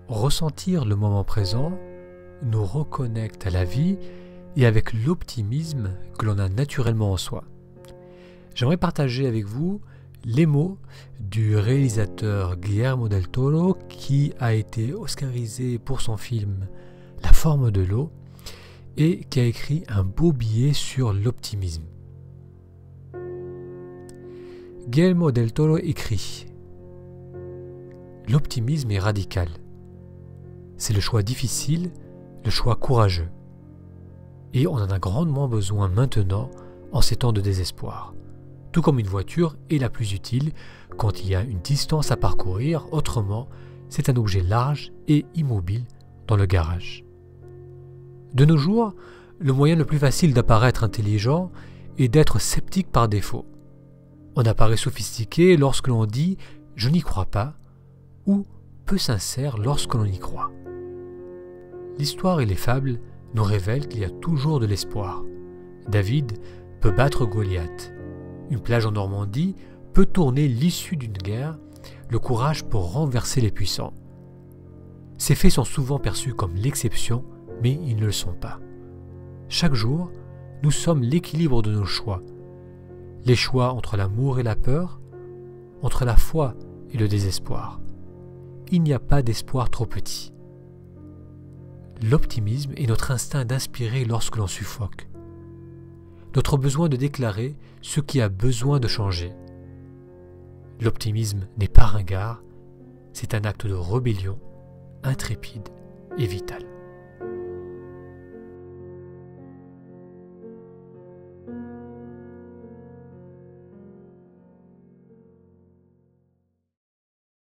Ressentir le moment présent nous reconnecte à la vie et avec l'optimisme que l'on a naturellement en soi. J'aimerais partager avec vous les mots du réalisateur Guillermo del Toro qui a été oscarisé pour son film La forme de l'eau et qui a écrit un beau billet sur l'optimisme. Guillermo del Toro écrit « L'optimisme est radical. C'est le choix difficile, le choix courageux. Et on en a grandement besoin maintenant en ces temps de désespoir. Tout comme une voiture est la plus utile quand il y a une distance à parcourir, autrement, c'est un objet large et immobile dans le garage. De nos jours, le moyen le plus facile d'apparaître intelligent est d'être sceptique par défaut. On apparaît sophistiqué lorsque l'on dit « je n'y crois pas » ou peu sincère lorsque l'on y croit. L'histoire et les fables nous révèlent qu'il y a toujours de l'espoir. David peut battre Goliath. Une plage en Normandie peut tourner l'issue d'une guerre, le courage pour renverser les puissants. Ces faits sont souvent perçus comme l'exception, mais ils ne le sont pas. Chaque jour, nous sommes l'équilibre de nos choix. Les choix entre l'amour et la peur, entre la foi et le désespoir. Il n'y a pas d'espoir trop petit. L'optimisme est notre instinct d'inspirer lorsque l'on suffoque. Notre besoin de déclarer ce qui a besoin de changer. L'optimisme n'est pas ringard, c'est un acte de rébellion intrépide et vital.